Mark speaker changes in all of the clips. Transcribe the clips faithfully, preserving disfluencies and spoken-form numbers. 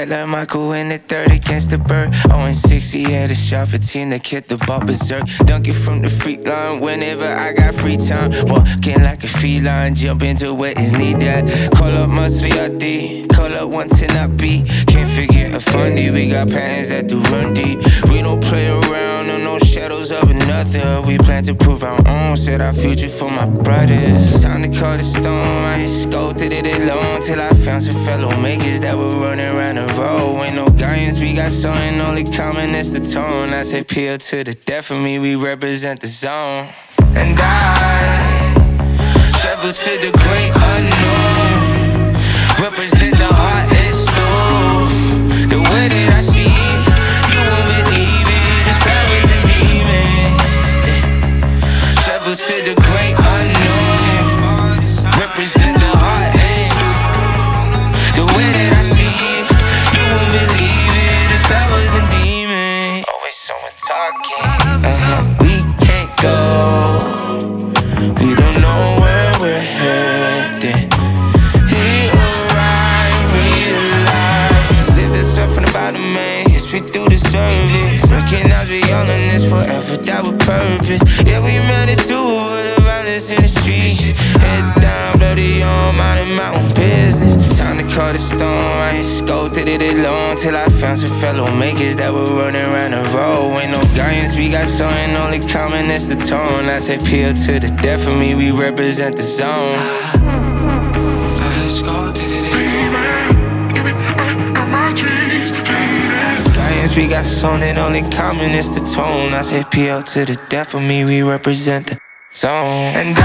Speaker 1: fight like Michael in the third against the bird. Oh, and sixty had a sharper team that kept the ball berserk. Dunk it from the free line whenever I got free time. Walking like a feline, jump into where his knee at. Call up Musty R D, call up one ten I beat. Can't forget a fundy, we got patterns that do run deep. We don't play around, no, no shadows of another. We plan to prove our own, set our future for my brothers. Time to call the storm, I had sculpted it alone till I found some fellow makers that were running around the road. Ain't no guidance, we got something only common, it's the tone. I say P to the death of me, we represent the zone. And I travel to the great unknown, represent the heart and soul. The way that I see it, you won't believe it. It's powers and demons. Travel to the great unknown, represent the heart and soul. The way that I see it, you won't believe it. It's powers and demons. Always someone talking. Uh-huh. We can't go, we don't know where we're headed. Here arrive, realize, live the stuff from the bottom, man. Yes, we do deserve it. Recognize we all in this forever, die with purpose. Yeah, we managed to avoid the violence in the streets. Head down, bloody on, minding my own business. Time to call the storm, I had sculpted it alone till I found some fellow makers that were running around the road. Ain't no guidance, we got something only common, it's the tone. I say P to the death of me, we represent the zone. I had sculpted it alone. Guidance, we got something only common, it's the tone. I say P to the death of me, we represent the zone. And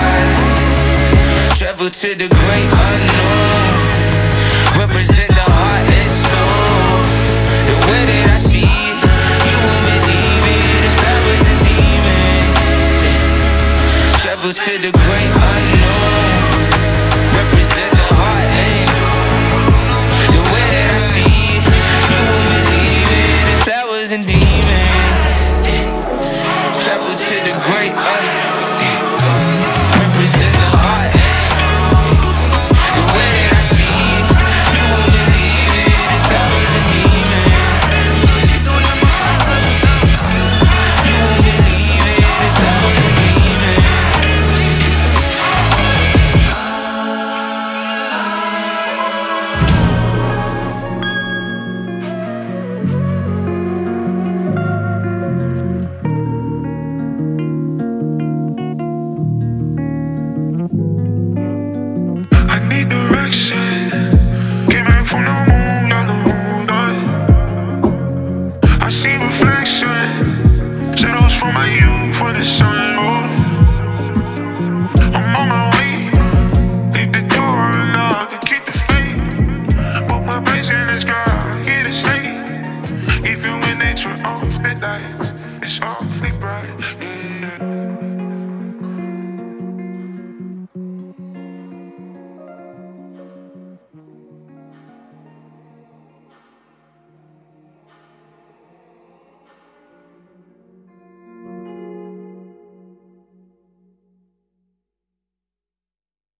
Speaker 1: I travel to the great unknown, represent the heart and soul. The way that I see it, you won't believe it. It's powers and demons. Travel to the great unknown, represent the heart and soul. The way that I see it, you won't believe it. It's powers and demons. Travel to the great unknown.